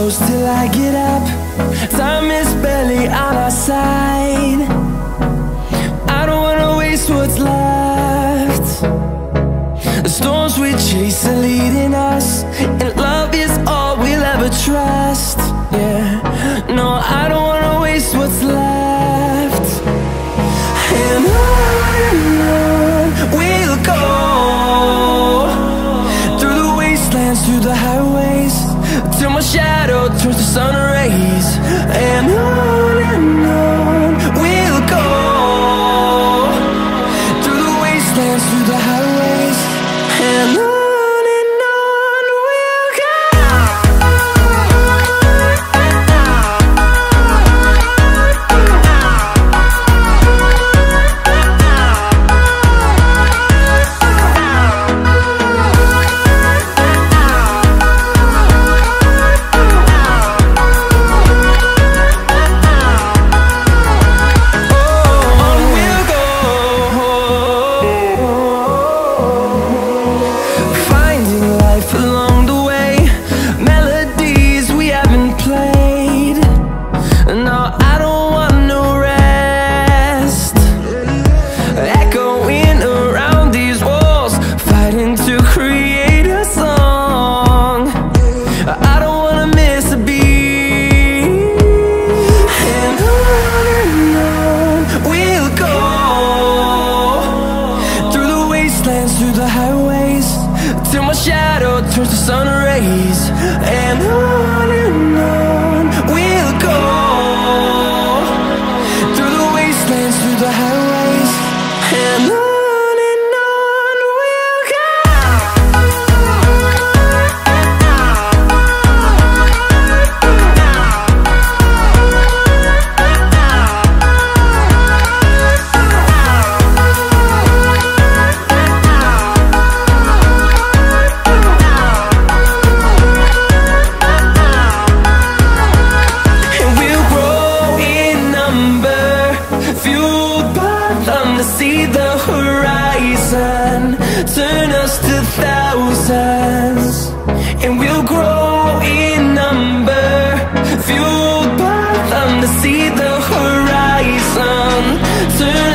close till I get up. Time is barely on our side. I don't wanna waste what's left. The storms we chase are leading us, and love is all we'll ever trust. Yeah, no, I don't wanna waste what's left. And on we'll go, through the wastelands, through the highways, till my shadow turns to sun rays. And on we'll go, through the wastelands, through the highways, and on. Through the highways, till my shadow turns to sun rays. And on we'll go, through the wastelands, through the highways, and on we'll go. See the horizon turn us to thousands, and we'll grow in number, fueled by them to see the horizon turn